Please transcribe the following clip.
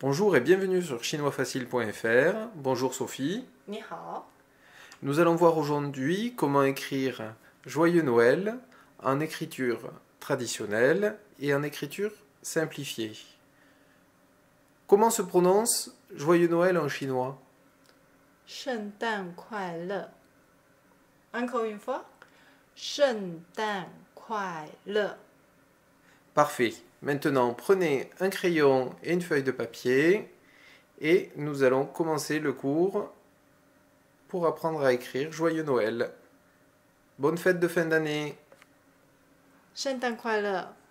Bonjour et bienvenue sur chinoisfacile.fr. Bonjour Sophie. 你好， Nous allons voir aujourd'hui comment écrire Joyeux Noël en écriture traditionnelle et en écriture simplifiée. Comment se prononce Joyeux Noël en chinois? 圣诞快乐。Encore une fois，圣诞快乐。 Parfait. Maintenant, prenez un crayon et une feuille de papier et nous allons commencer le cours pour apprendre à écrire Joyeux Noël. Bonne fête de fin d'année. 圣诞快乐。